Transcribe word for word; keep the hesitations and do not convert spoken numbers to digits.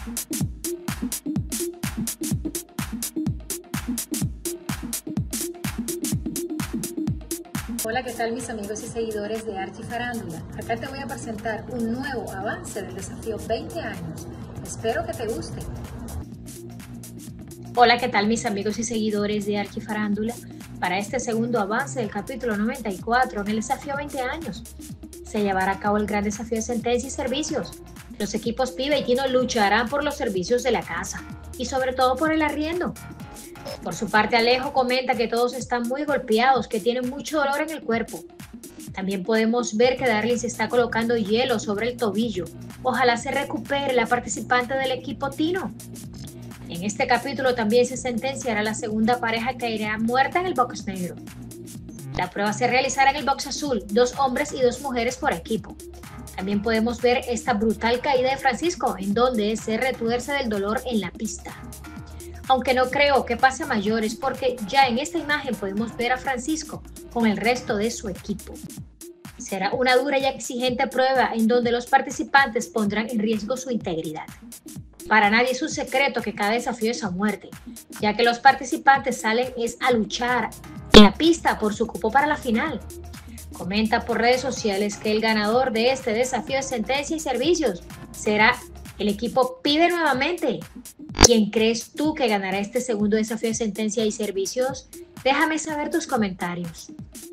Hola, ¿qué tal mis amigos y seguidores de Archifarándula? Acá te voy a presentar un nuevo avance del desafío veinte años. Espero que te guste. Hola, ¿qué tal mis amigos y seguidores de Archifarándula? Para este segundo avance del capítulo noventa y cuatro en el desafío veinte años, se llevará a cabo el gran desafío de sentencia y servicios. Los equipos Pibe y Tino lucharán por los servicios de la casa y sobre todo por el arriendo. Por su parte, Alejo comenta que todos están muy golpeados, que tienen mucho dolor en el cuerpo. También podemos ver que Darlene se está colocando hielo sobre el tobillo. Ojalá se recupere la participante del equipo Tino. En este capítulo también se sentenciará la segunda pareja que irá muerta en el box negro. La prueba se realizará en el box azul, dos hombres y dos mujeres por equipo. También podemos ver esta brutal caída de Francisco, en donde se retuerce del dolor en la pista. Aunque no creo que pase a mayores, porque ya en esta imagen podemos ver a Francisco con el resto de su equipo. Será una dura y exigente prueba en donde los participantes pondrán en riesgo su integridad. Para nadie es un secreto que cada desafío es a muerte, ya que los participantes salen es a luchar en la pista por su cupo para la final. Comenta por redes sociales que el ganador de este desafío de sentencia y servicios será el equipo Pibe nuevamente. ¿Quién crees tú que ganará este segundo desafío de sentencia y servicios? Déjame saber tus comentarios.